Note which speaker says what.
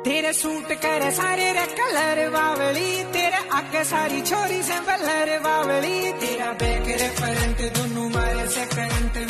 Speaker 1: तेरे सूट करे सारे रे कलर बावली, तेरे आगे सारी छोरी से बलर बावली, तेरा बैक रे करंट दोनों मारे से करंट